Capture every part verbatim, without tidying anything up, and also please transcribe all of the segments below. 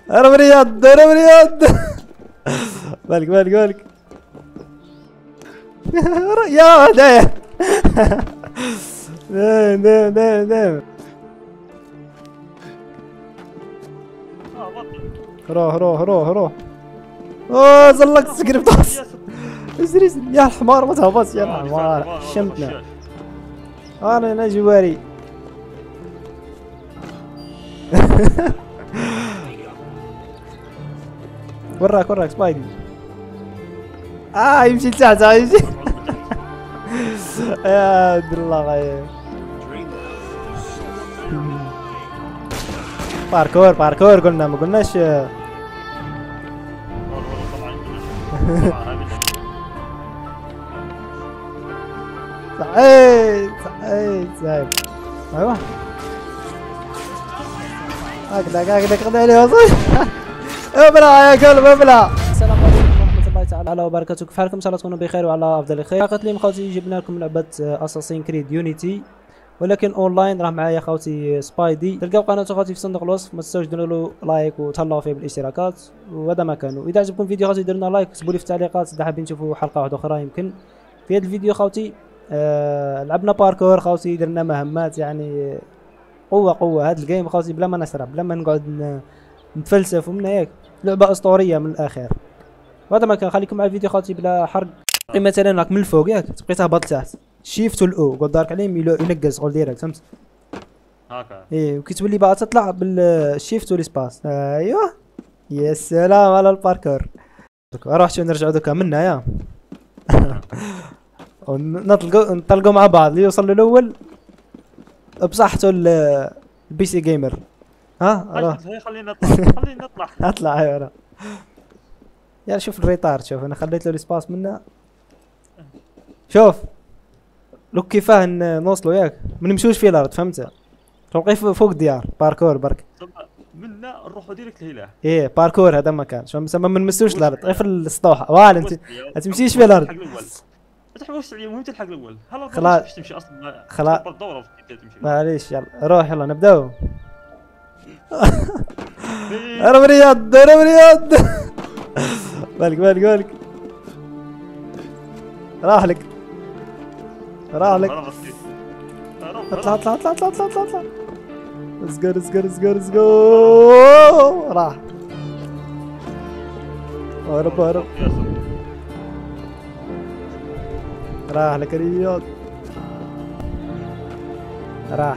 انا برياض انا برياض. مالك مالك مالك. يا دايم. دايم دايم دايم دايم. روح روح روح روح. اوه زلقت سكريبت طاس. اسري اسري يا الحمار ما تهبطش يا الحمار شمتنا. انا انا جواري. وراك وراك سبايدي. اه يمشي لتحت يمشي. يا عبد الله غير. باركور باركور قلنا ما قلناش. صحيت صحيت زايد. ايوه هكذا هكذا خذ عليه وصل. ابلع يا كلب ابلع. السلام عليكم ورحمة الله تعالى وبركاته، كيف حالكم؟ ان شاء الله تكونوا بخير وعلى افضل خير. اليوم خوتي جبنا لكم لعبة اساسين كريد يونيتي ولكن اونلاين. راه معايا خوتي سبايدي. تلقاو قناته خوتي في صندوق الوصف، ما تنساوش ديروا له لايك وتهلاو فيه بالاشتراكات، وهذا ما كان. واذا عجبكم الفيديو خوتي ديروا لنا لايك وكتبوا لي في التعليقات اذا حابين تشوفوا حلقة واحدة اخرى. يمكن في هذا الفيديو خوتي آه لعبنا باركور خوتي، درنا مهمات يعني قوة قوة. هاد الجيم خوتي بلا ما نسرب بلا ما نقعد نتفلسف ومنها ياك، لعبة اسطورية من الاخير. وهذا ما كان. خليكم مع الفيديو خوتي بلا حرق. مثلا راك من الفوق ياك تبقي تهبط لتحت، شيفت والاو قول دارك عليهم ينقز غول ديريكت، فهمت؟ هكا ايه وكي تولي باغا تطلع بالشيفت والسباس. ايوه يا سلام على الباركور. روح شو نرجعوا دوكا منا يا. نطلقوا نطلقوا مع بعض اللي يوصل للاول بصحته البي سي جيمر. ها روح خلينا نطلع خلينا نطلع. اطلع ايوه. يا شوف الريتارد، شوف انا خليت له السباس منا. شوف لو كيفاه نوصلوا ياك ما نمشوش في الارض، فهمت؟ توقي فوق الديار باركور برك. منا نروحوا ديريكت لهنا. ايه باركور هذا مكان شو مسمى ما نمسوش الارض غير في السطوحه. فوالا انت ما تمشيش في الارض. ما تحوش عليا المهم تلحق الاول. خلاص باش تمشي اصلا خلاص الدوره تمشي. معليش يلا روح يلا نبداو. انا برياض انا برياض. مالك مالك مالك. راح لك راح لك. اطلع اطلع اطلع اطلع اطلع اطلع اطلع. اسقر اسقر اسقر اسقر. راح هرب هرب. راح لك رياض. راح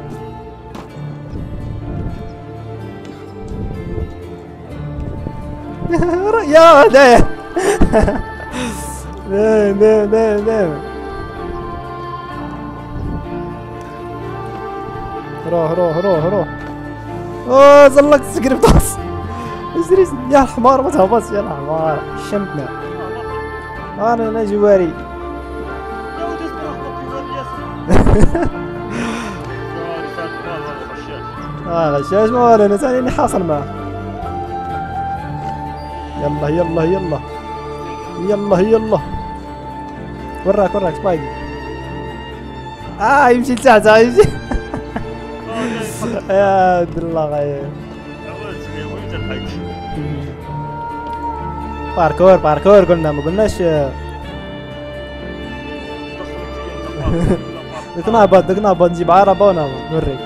يا دايم. دايم دايم دايم دايم. روح روح روح روح. اوه زلقت سكريبت طاس. اسري اسري يا الحمار ما تهبطش يا الحمار شمتنا. انا انا جواري. اه غشاش ما ولا انا ثاني اللي حاصل معاه. يلا يلا يلا يلا يلا. وراك وراك سبايدي. اه يمشي لتحت يمشي. يا عبد الله غير. باركور باركور قلنا ما قلناش. دوك نهبط دوك نهبط نجيب عربة ونهبط نوريك.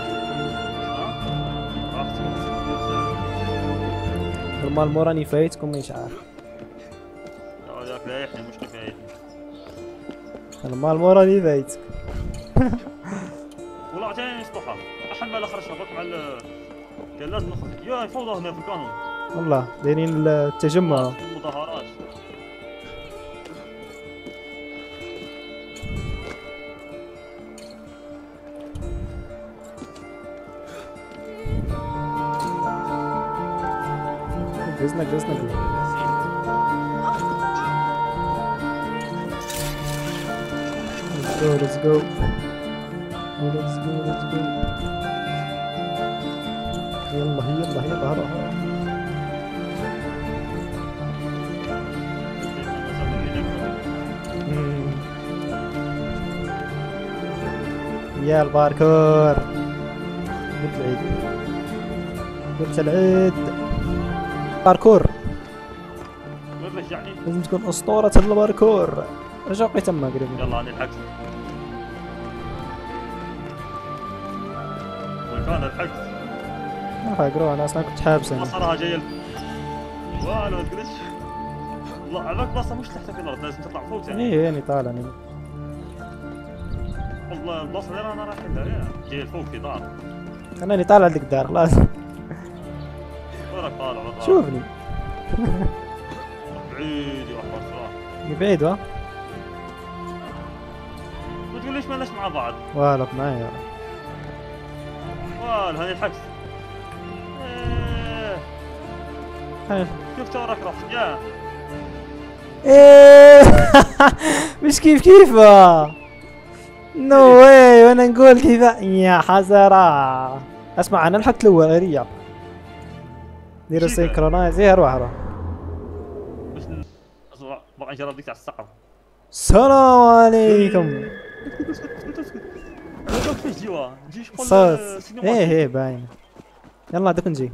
المال موراني فايتكم مش عارف. هذاك لا يحيى مشكل فايتني. المال موراني فايتك. والله عطيني اسطوحة احمل اخر شبك مع ال كان لازم نخرج. يا فوضى هنا في القانون والله دايرين التجمع المظاهرات. جزنا جزنا let's go let's go let's go let's go. يلا يلا يلا هرب هرب. يا الباركور. قلت بعيد قلت العيد باركور وين رجعني؟ لازم تكون اسطورة الباركور. رجع بقيت تما قريب. يلا انا الحقت. والكان الحقت. ما فاقروا انا اصلا كنت حابس انا. صراحة جاي والو ما تقدرش. والله على البلاصة مش تحت في الارض لازم تطلع فوق يعني. ايه يعني طالع يعني. والله البلاصة اللي انا رايح لها جاي فوق في دار. انا اللي طالع لك الدار خلاص. وراك طالع وراك. شوفني. بعيد يا اخوان صراحة. بعيد ها؟ ما تقوليش مالناش مع بعض. والله معايا. وال هاني الحقت. ايه كيف توراك رحت يا ايه مش كيف كيف نو واي وانا نقول كيف يا حسرة. اسمع انا لحقت الاول اريع ديروا سينكرونايز. ايه اروح اروح. بس بقى نجرب ديك على السقف. السلام عليكم. فيش جوا نجي شغل صوت سينما. ايه ايه باين. يلا دوك نجي.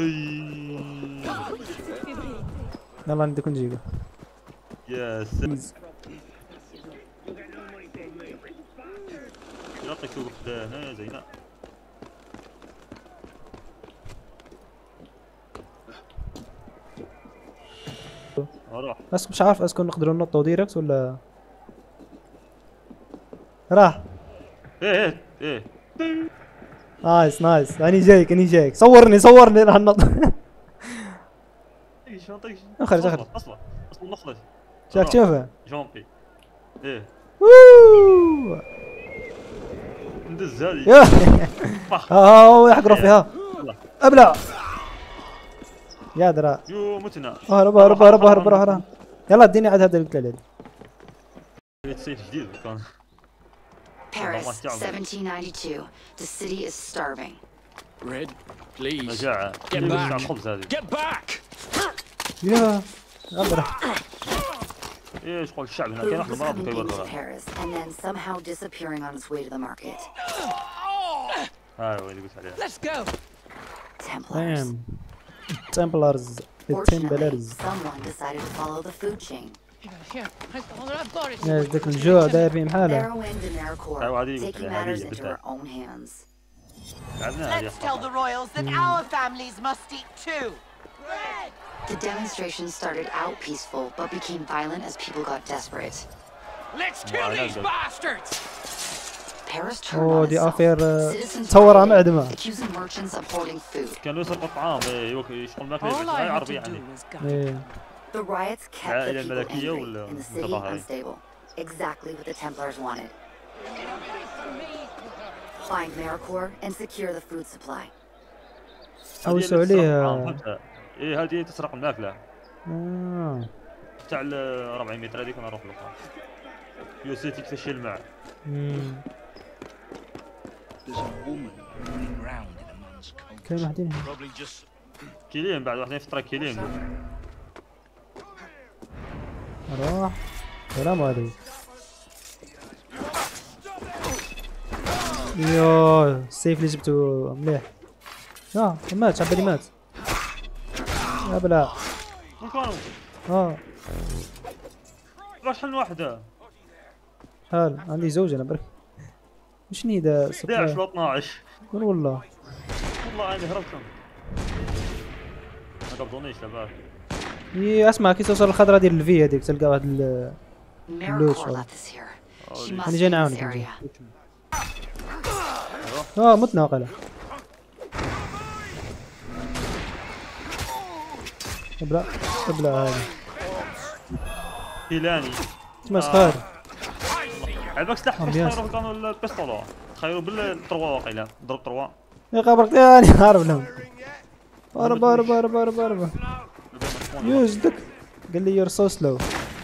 يلا دوك نجي. يا سلام يعطيك شوف هنا زينة. اروح بس مش عارف اسكن نقدروا ننطوا ديركت ولا راح. ايه ايه ايه نايس نايس اني جايك اني جايك. صورني صورني راح ننط. ايش نعطيك اخرج اخرج اصلا اصلا نخرج. شاك تشوفه جومبي ايه ووو ندز هذه. يا ها يحق رفي ها ابلع يا درا. يو متنا اهرب اهرب اهرب اهرب اهرب. يلا اديني عاد هذا اللي بيت سيف جديد كان. Paris, seventeen ninety-two. The city is starving. Red, please. مجاعة. Get back. الخبز هذه. Get back. يا غبرة. ايش قول الشعب هنا كاين Food واحد was المرض coming into كيوردوها. Paris and then somehow disappearing on its way to the market. هاي هو اللي قلت عليها. Let's go. Templars. Damn. Templars. The Fortunately, Templars. someone decided to follow the food chain. Here, I've got it. يا ذاك الجوع داير فيهم حاله. Heroine de Maricourt, taking matters into her own hands. Let's tell the royals that our families must eat too. The demonstration started out peaceful, but became violent as people got desperate. Let's kill these bastards. Paris turned اوه on دي itself. افير Citizens تصورها rioted, معدمة. accusing merchants of hoarding food. كانوا يسرقوا الطعام ايه يشغل ماكله All I هاي had عربية to do يعني. was guide. ايه The riots kept the العائلة people الملكية angry ولا and the city متظاهرين؟ unstable. Exactly what the Templars wanted. Find Maricourt and secure the food supply. حوسوا عليها. ايه هذه تسرق الماكلة. آه. تاع ال أربعمية متر هذيك ونروح لها. يوسف يكتشف الماء. There's a woman running round in a man's coat. كاين واحدين هنا. Probably just كيلين بعد واحدين في الطريق كيلين. روح. سلام عليك. يوه السيف اللي جبته مليح. اه مات عبالي مات. يا بلا. وين كانوا؟ اه باش حل واحدة. حال عندي زوج انا برك. وش نيدا احد عشر ولا اثناعش. قول والله. والله انا هربتهم. ما قبضونيش لباك. اي اسمع كي توصل الخضرة ديال الفي هذيك تلقى واحد ال Maricourt left us here. She must أنا be جاي in this نعاونك. area. اه متنا وقيلا. ابلع ابلع هذا. كيلاني. تما صغار. عباك سلاح باش أمبيانس. تخيروا كانوا البيستولو. تخيروا بالطروا واقيلا ضرب طروا. يا قبرك ثاني هارب لهم. هرب هرب هرب هرب هرب. يوزدك قال لي يور سو سلو.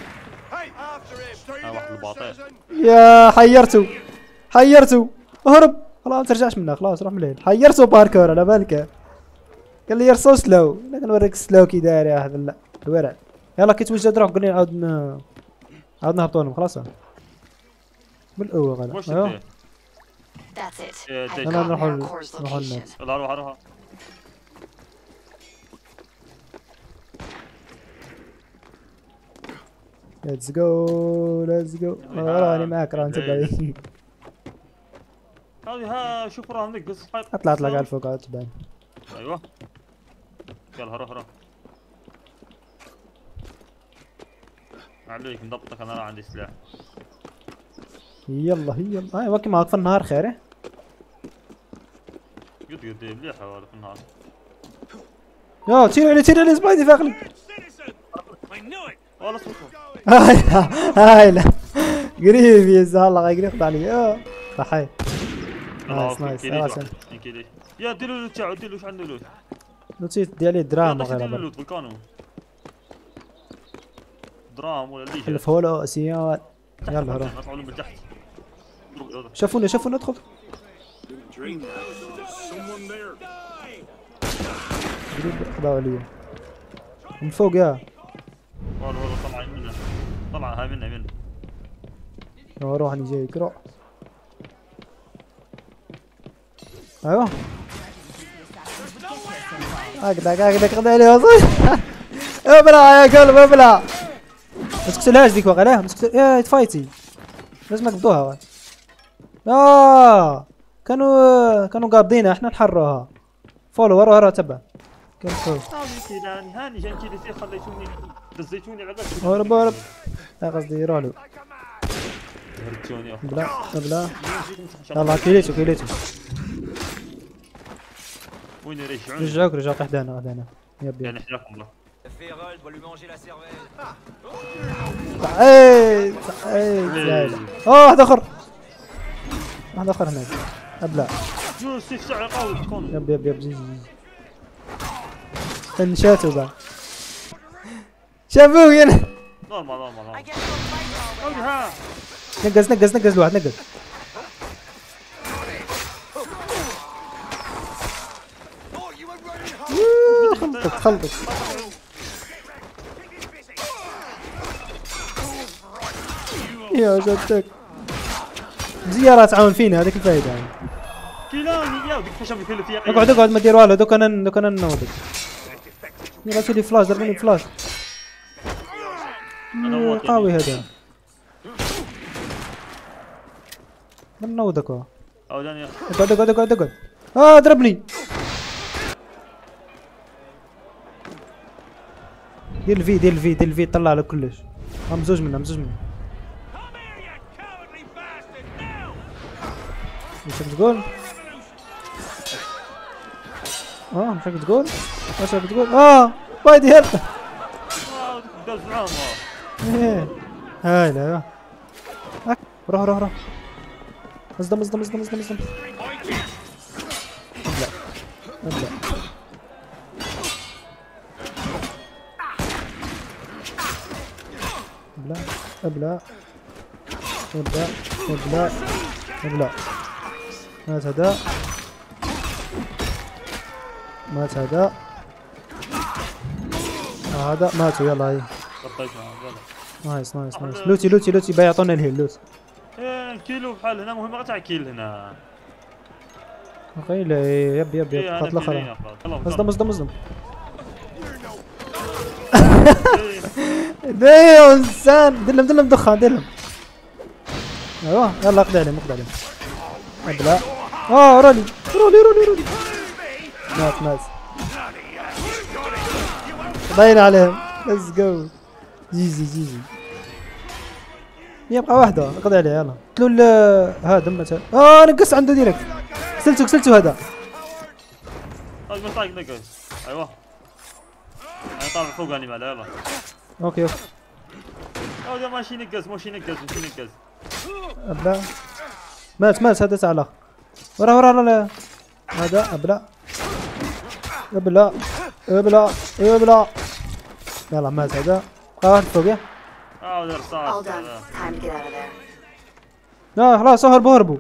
ها واحد الباطيل. يا حيرتو حيرتو اهرب خلاص ما ترجعش منها خلاص روح من الليل. حيرتو باركور على بالك. قال لي يور سو سلو. لكن نوريك سلو كي داير يا هذا الورع. يلا كي توجد روح قول لي عاود ن... عاود نهبطوا لهم خلاص بالقوه غلا. واش ايوا تدير؟ That's it. Yeah, I they- got يلا نروحوا Maricourt's نروحوا location. للناس. يلا روح روح. ليتس جو ليتس جو راني معاك راه تبعي. هذه ها شوف راه نقص. اطلع اطلع قاعد فوق عاد تبان. ايوه يلا هرب هرب عليك مضبطك انا راه عندي سلاح. يلا يلا ايوا كيما هاك في النهار خير. قد قد مليحه هذا في النهار. يا تيري عليه تيري عليه سبايدي فاقلي. والله صوته هاي هاي لا قريب يا الله قريب يقطع علي. صحيح نايس نايس. يا ديروا له تاعو ديروا واش عنده لوت. نسيت ديالي الدراهم غير غير لوت بالكانو دراهم ولا اللي الفولو سيال. يلا هرب نطلعوا لهم من تحت. شافونا شافونا ادخل. قريب قضاو عليا من فوق. يا والله والله طلع منها طلع هاي منها منها. روح اني جايك روح. ايوه هكذا هكذا خذ عليه وصل. ابلع يا كلب ابلع. ما تقتلهاش ديك واقع. لا ما تقتل. يا تفايتي لازم نقبضوها. اه كانوا كانوا قابضينها احنا نحروها. فولو ورا ورا تبع كان فوق. هاني هاني جا انت اللي خليتوني دزيتوني على بالك. هرب هرب. لا قصدي يروح له. هربتوني بلا بلا. يلا كيليتو كيليتو. وين يرجعون؟ رجعوك رجعوك حدانا حدانا. يب يب يعني حداكم الله. صحيت صحيت. اوه واحد اخر واحد اخر هناك. ابلع يوسف ساعة قوي تكون. يب يب يب زيزي فنشاتو بعد. شافوك انا. نورمال نورمال نورمال. ها نقز نقز نقز الواحد نقز. خلطت خلطت. يا جدك زيارة تعاون فينا هذيك الفايدة يعني. كيلاني يا وديك فاش بكل فيها. اقعد اقعد ما دير والو دوك انا دوك انا نوضك. يلا سيلي فلاش ضربني فلاش. قوي هذا. من نوضك هو. عاوداني اقعد اقعد اقعد اقعد. اه ضربني. دير الفي دير الفي دير الفي طلع له كلش. هم زوج منهم زوج منهم. واش راك تقول؟ اه واش راك تقول؟ واش راك تقول؟ اه وايدي هرب. داز معاهم. ايه هاي لا روح روح روح. اصدم اصدم اصدم اصدم اصدم. ابلع ابلع. ابلع ابلع ابلع ابلع ابلع. مات هذا مات هذا هذا ماتوا. يلا هاي نايس نايس نايس. لوتي لوتي لوتي بيعطونا الهيل لوت. ايه كيلو بحال هنا مهم قطع كيل هنا. اخي لا يب يب يب خط الاخر. اصدم اصدم اصدم. ديو انسان دلهم دلهم دخان دلهم. ايوه يلا اقضي عليهم اقضي عليهم. ابلع. اه رولي رولي رولي رولي. مات مات. ضايل عليهم. ليتس جو. جيزي جيزي. يبقى واحدة اقضي عليه يلا. قتلوا هذا مثلا. اه نقص عنده ديريكت. كسلتو كسلتو هذا. هذا طايق نقص. ايوه. انا طالع فوق اني ماله يلا. اوكي اوكي. هذا ماشي ينقز ماشي ينقز ماشي ينقز. ابلع. مات مات هذا تعال. ورا ورا ورا هذا ابلع ابلع ابلع ابلع. يلا مات هذا. بقى واحد فوق. اه هذا رصاص. لا خلاص هربوا هربوا.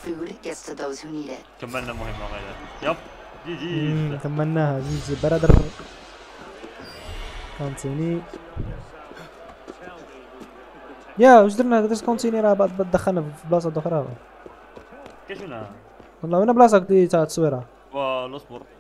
كملنا مهمة غير. يب جي جي. كملناها جي جي برادر. كونتيني. يا واش درنا درت كونتيني راه دخلنا في بلاصة أخرى. كيفنا؟ والله وين بلاصة تاع التصويرة؟ والله اصبر.